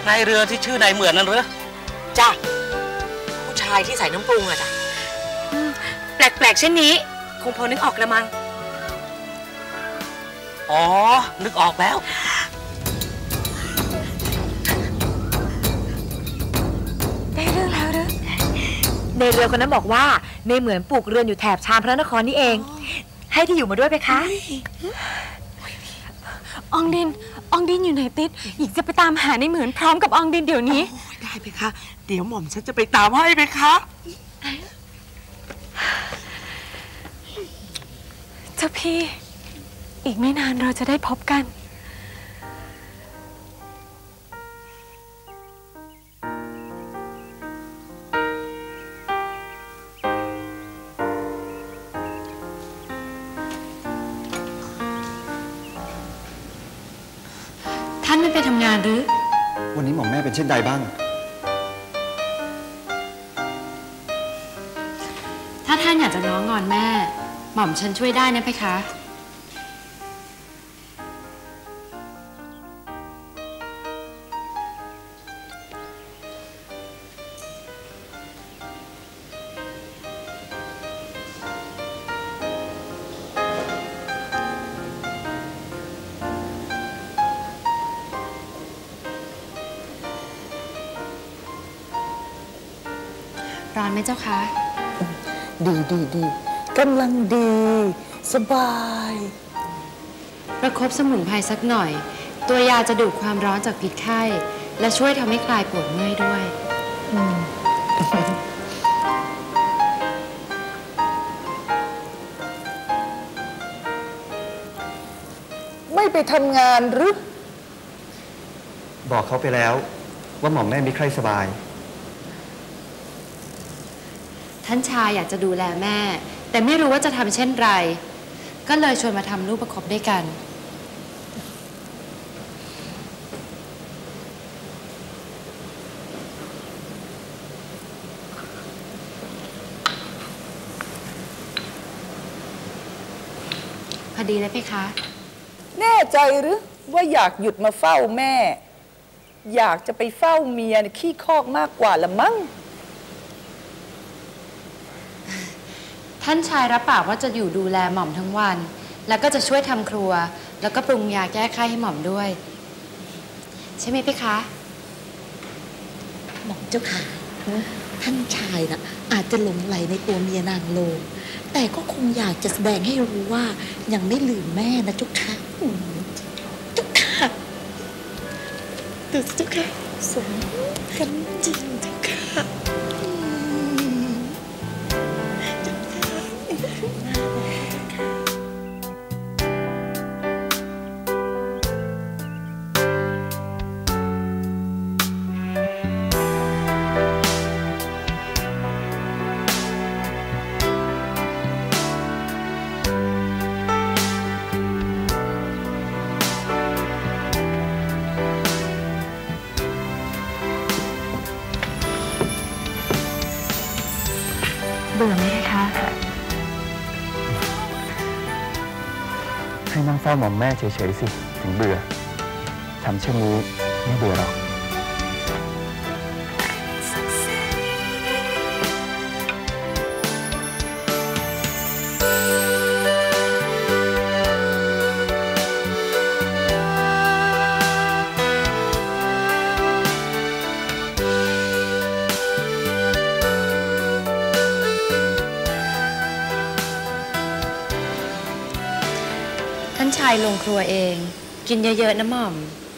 นายเรือที่ชื่อนายเหมือนนั่นหรือจ้ะผู้ชายที่ใส่น้ำปรุงอะจ้ะแปลกๆเช่นนี้คงพอนึกออกละมั้งอ๋อนึกออกแล้วได้เรื่องแล้วหรือในเรือคนนั้นบอกว่าในเหมือนปลูกเรือนอยู่แถบชามพระนครนี่เองให้ที่อยู่มาด้วยไหมคะอองดินอยู่ไหนติ๊ดหญิงจะไปตามหาในเหมือนพร้อมกับอองดินเดี๋ยวนี้ได้ไหมคะเดี๋ยวหม่อมฉันจะไปตามให้ไหมคะเจ้าพี่อีกไม่นานเราจะได้พบกันท่านไม่ไปทำงานหรือวันนี้หม่อมแม่เป็นเช่นใดบ้างถ้าท่านอยากจะร้องงอนแม่หม่อมฉันช่วยได้นะเพคะร้อนไหมเจ้าคะดีกำลังดีสบายประคบสมุนไพรสักหน่อยตัวยาจะดูดความร้อนจากพิษไข้และช่วยทำให้คลายปวดเมื่อยด้วยไม่ไปทำงานหรือบอกเขาไปแล้วว่าหม่อมแม่ไม่ใคร่สบายท่านชายอยากจะดูแลแม่แต่ไม่รู้ว่าจะทำเช่นไรก็เลยชวนมาทำลูกประคบด้วยกันพอดีเลยเพคะแน่ใจหรือว่าอยากหยุดมาเฝ้าแม่อยากจะไปเฝ้าเมียขี้คอกมากกว่าละมั้งท่านชายรับปากว่าจะอยู่ดูแลหม่อมทั้งวันแล้วก็จะช่วยทำครัวแล้วก็ปรุงยาแก้ไข้ให้หม่อมด้วยใช่ไหมพี่คะหม่อมเจ้าค่ะท่านชายน่ะอาจจะหลงไหลในตัวเมียนางโลแต่ก็คงอยากจะแสดงให้รู้ว่ายังไม่ลืมแม่นะเจ้าค่ะเจ้าค่ะดูสิเจ้าค่ะสมกันจริงเจ้าค่ะเบื่อไหมคะให้นั่งเฝ้าหม่อมแม่เฉยๆสิถึงเบื่อทำเช่นนี้ไม่เบื่อหรอกท่านชายลงครัวเองกินเยอะๆนะหม่อม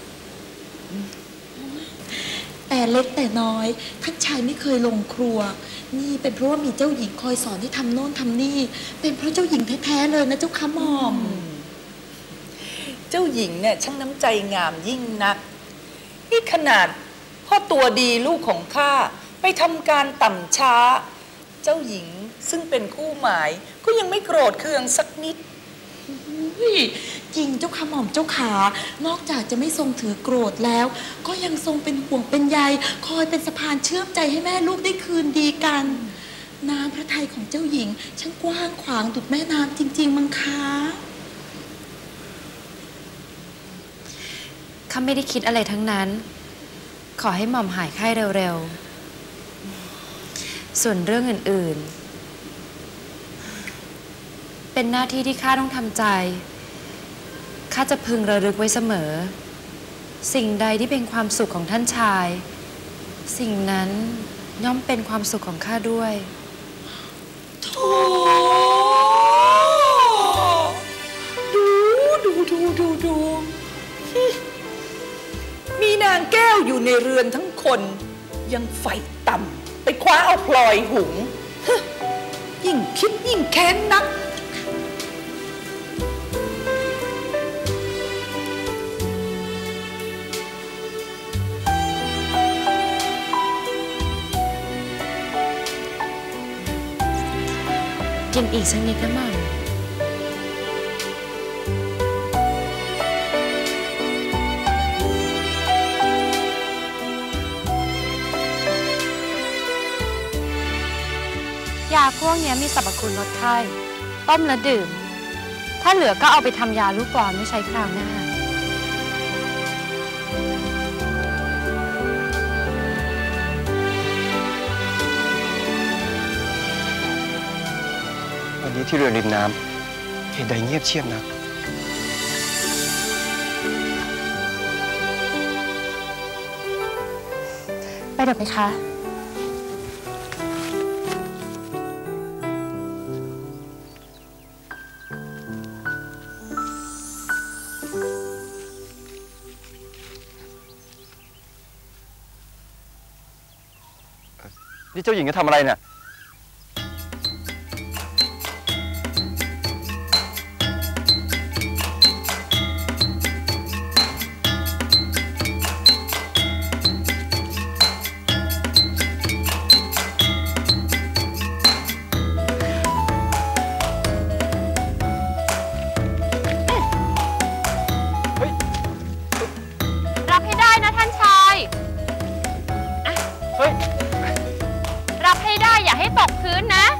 แต่เล็กแต่น้อยท่านชายไม่เคยลงครัวนี่เป็นเพราะว่ามีเจ้าหญิงคอยสอนให้ทำโน่นทำนี่เป็นเพราะเจ้าหญิงแท้ๆเลยนะเจ้าค่ะหม่อมเจ้าหญิงเนี่ยช่างน้ำใจงามยิ่งนักนี่ขนาดพ่อตัวดีลูกของข้าไปทำการต่ำช้าเจ้าหญิงซึ่งเป็นคู่หมายก็ยังไม่โกรธเคืองสักนิดจริงเจ้าค่ะหม่อมเจ้าขานอกจากจะไม่ทรงถือโกรธแล้วก็ยังทรงเป็นห่วงเป็นใยคอยเป็นสะพานเชื่อมใจให้แม่ลูกได้คืนดีกันน้ำพระทัยของเจ้าหญิงช่างกว้างขวางดุจแม่น้ำจริงๆมั้งคะข้าไม่ได้คิดอะไรทั้งนั้นขอให้หม่อมหายไข้เร็วๆส่วนเรื่องอื่นๆเป็นหน้าที่ที่ข้าต้องทำใจข้าจะพึงระลึกไว้เสมอสิ่งใดที่เป็นความสุขของท่านชายสิ่งนั้นย่อมเป็นความสุขของข้าด้วยโธ่ดูมีนางแก้วอยู่ในเรือนทั้งคนยังไฟต่ำไปคว้าเอาพลอยหุงยิ่งคิดยิ่งแค้นนักกินอีกสักนิดนะหม่อมยาพวกนี้มีสรรพคุณลดไข้ต้มแล้วดื่มถ้าเหลือก็เอาไปทำยาลูกกลอนไม่ใช้คราวหน้าวันนี้ที่เรือริมน้ำเหตุใดเงียบเชียบนักไปเดี๋ยวไปคะนี่เจ้าหญิงจะทำอะไรเนี่ยรับให้ได้นะท่านชายเฮ้ยรับให้ได้อย่าให้ตกพื้นนะ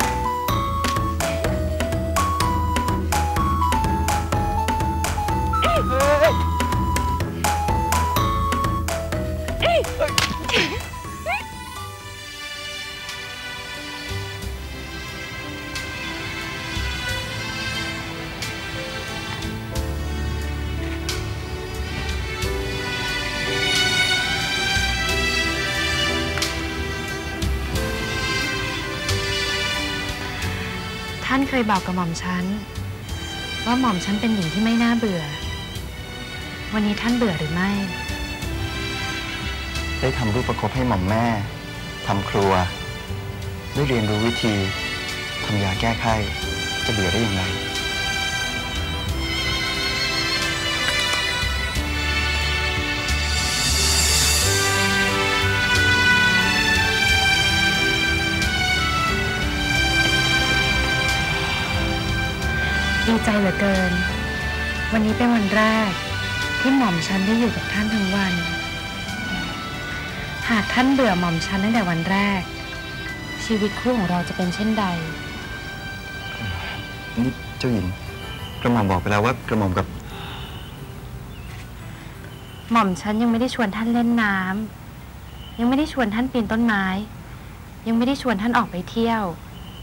ท่านเคยบอกกับหม่อมฉันว่าหม่อมฉันเป็นหญิงที่ไม่น่าเบื่อวันนี้ท่านเบื่อหรือไม่ได้ทำรูปประคบให้หม่อมแม่ทำครัวได้เรียนรู้วิธีทำยาแก้ไข้จะเบื่อได้อย่างไรดีใจเหลือเกินวันนี้เป็นวันแรกที่หม่อมฉันได้อยู่กับท่านทั้งวันหากท่านเบื่อหม่อมฉันตั้งแต่วันแรกชีวิตคู่ของเราจะเป็นเช่นใดนี่เจ้าหญิงกระหม่อมบอกไปแล้วว่ากระหม่อมกับหม่อมฉันยังไม่ได้ชวนท่านเล่นน้ำยังไม่ได้ชวนท่านปีนต้นไม้ยังไม่ได้ชวนท่านออกไปเที่ยว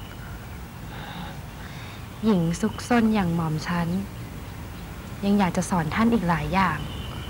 หญิงซุกซนอย่างหม่อมฉันยังอยากจะสอนท่านอีกหลายอย่าง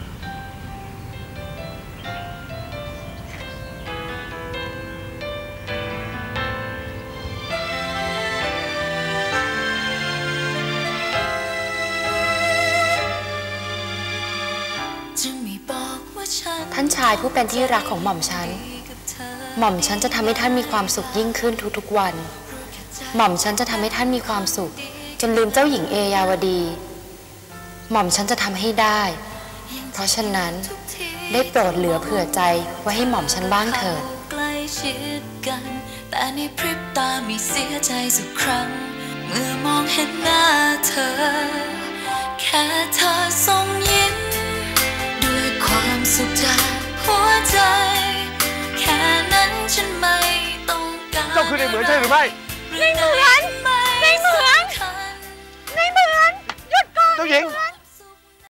ท่านชายผู้เป็นที่รักของหม่อมฉันหม่อมฉันจะทำให้ท่านมีความสุขยิ่งขึ้นทุกๆวันหม่อมฉันจะทำให้ท่านมีความสุขจนลืมเจ้าหญิงเอยาวดีหม่อมฉันจะทำให้ได้เพราะฉะนั้นได้โปรดเหลือเผื่อใจไว้ให้หม่อมฉันบ้างเถิดใกล้ชิดกันแต่ในพริบตามีเสียใจสักครั้งเมื่อมองเห็นหน้าเธอแค่เธอส่งยิ้มด้วยความสุขจากหัวใจแค่นั้นฉันไม่ต้องการเจ้าคือในเหมือนใช่หรือไม่ในเหมือน